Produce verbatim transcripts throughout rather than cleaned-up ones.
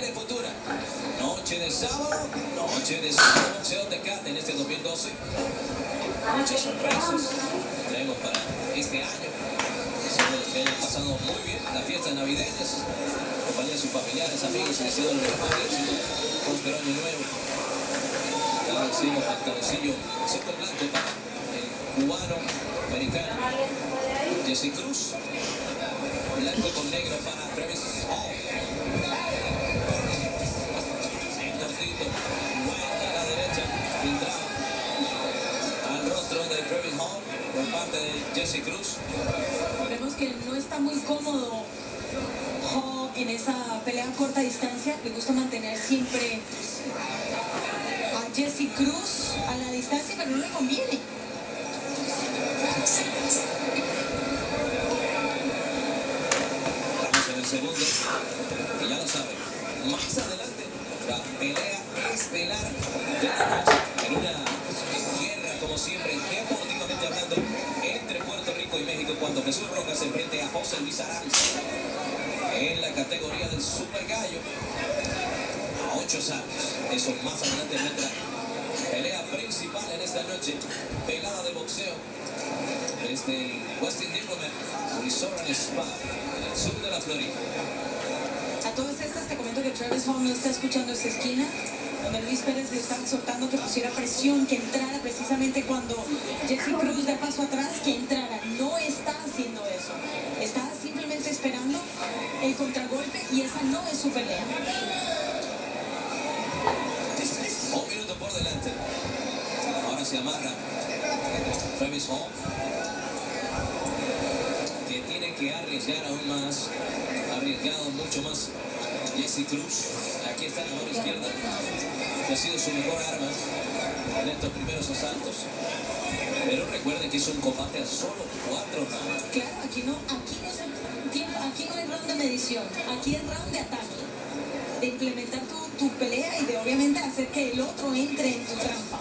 Tiene futura. Noche de sábado, noche de sábado, boxeo Tecate en este dos mil doce. Muchas sorpresas tenemos para este año. Espero que hayan pasado muy bien las fiestas navideñas. Acompañar a sus familiares, amigos y deseando el mejor éxito. Próspero año nuevo. Ya lo decimos, pantaloncillo super blanco para el cubano americano Jesse Cruz. Blanco con negro para Travis Hall. El tortito, White a la derecha, filtrado al rostro de Travis Hall por parte de Jesse Cruz. Vemos que no está muy cómodo Hall en esa pelea a corta distancia. Le gusta mantener siempre a Jesse Cruz a la distancia, pero no le conviene. Segundo, y ya lo saben, más adelante la pelea estelar de la noche en una guerra, como siempre, deportivamente hablando, entre Puerto Rico y México, cuando Jesús Rojas se enfrente a José Luis Arauz en la categoría del Super Gallo a ocho años. Eso más adelante en nuestra pelea principal en esta noche, pelada de boxeo desde el Westin Diplomat Resort and Spa en el sur de la Florida. A todas estas te comento que Travis Hall no está escuchando esta esquina, donde Luis Pérez le está exhortando que pusiera presión, que entrara precisamente cuando Jesse Cruz da paso atrás, que entrara. No está haciendo eso. Está simplemente esperando el contragolpe y esa no es su pelea. Un minuto por delante. Ahora se amarra Travis Hall, que tiene que arriesgar aún más, arriesgado mucho más Jesse Cruz. Aquí está la mano izquierda, que ha sido su mejor arma en estos primeros asaltos. Pero recuerden que es un combate a solo cuatro rounds. Claro, aquí no, aquí no, se, aquí no hay round de medición, aquí es round de ataque, de implementar tu, tu pelea y de obviamente hacer que el otro entre en tu trampa.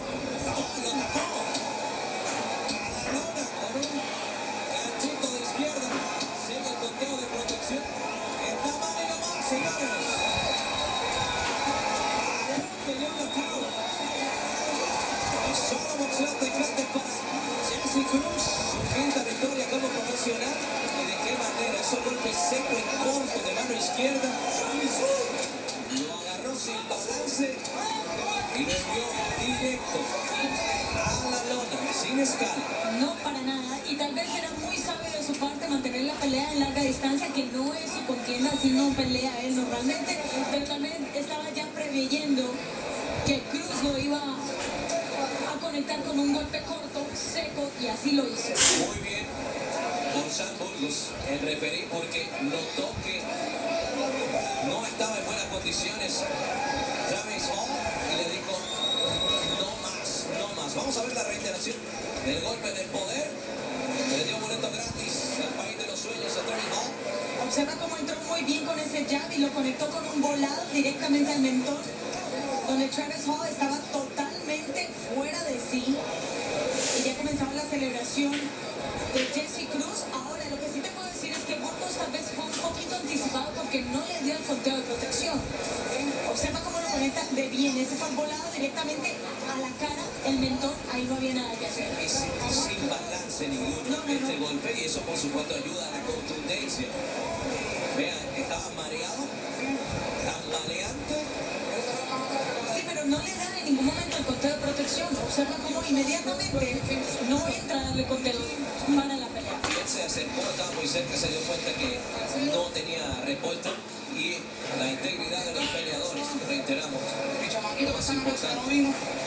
Jesse Cruz, su quinta victoria como profesional. ¿Y de qué manera? Esos golpes seco y corto de mano izquierda. Lo agarró sin balance y lo envió directo a la lona, sin escala. No para nada, y tal vez era muy sabio de su parte mantener la pelea en larga distancia, que no es su contienda, sino pelea él normalmente, pero también estaba ya preveyendo que Cruz lo iba a conectar con un golpe corto, seco, y así lo hizo. Muy bien por Sam Burgos, el referí, porque notó que no estaba en buenas condiciones Travis Hall y le dijo no más, no más. Vamos a ver la reiteración del golpe del poder. Le dio boleto gratis al país de los sueños a Travis Hall. Observa cómo entró muy bien con ese jab y lo conectó con un volado directamente al mentón, donde Travis Hall estaba totalmente fuera de sí. Y ya comenzaba la celebración de Jesse Cruz. Ahora, lo que sí te puedo decir es que Burgos tal vez fue un poquito anticipado porque no le dio el conteo de protección. Observa cómo lo conecta de bien. Ese fue volado directamente a la cara, el mentón. Ahí no había nada que hacer. Es sin balance ninguno no, no, este no. golpe, y eso por supuesto ayuda a la contundencia. Vean, estaba mareado, tambaleante. Sí, pero no le dan en ningún momento el conteo de protección. Observa cómo inmediatamente no entra a darle conteo para la pelea. Y él se acercó, estaba muy cerca, se dio cuenta que no tenía respuesta, y la integridad de los peleadores, reiteramos, lo más importante.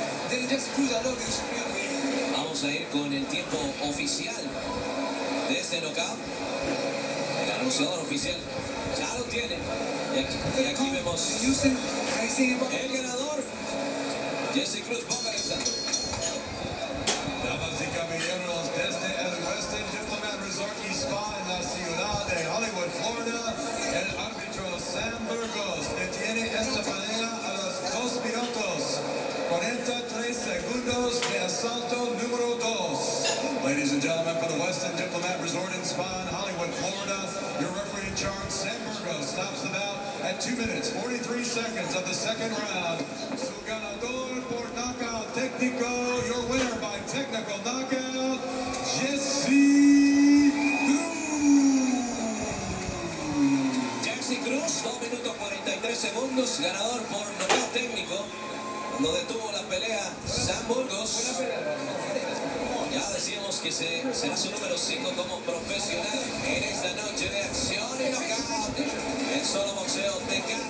Vamos a ir con el tiempo oficial de este knockout. El anunciador oficial ya lo tiene. Y aquí, y aquí vemos el ganador, Jesse Cruz. Ponga Alexander. Damas y caballeros, desde el Westin Diplomat Resort y Spa en la ciudad de Hollywood, Florida, el árbitro Sam Burgos detiene esta pelea a los dos minutos, cuarenta y tres segundos de asalto número dos. Ladies and gentlemen, for the Westin Diplomat Resort and Spa in Hollywood, Florida, your referee in charge, Sam Burgos, stops the bout at at two minutes, forty-three seconds of the second round. Su ganador por knockout técnico, your winner by technical knockout, Jesse Cruz. Jesse Cruz, dos minutos cuarenta y tres segundos, ganador por nocaut técnico. Cuando detuvo la pelea, Sam Burgos. Ya decíamos que se, será su número cinco como profesional en esta noche de acción y knockout. En solo boxeo te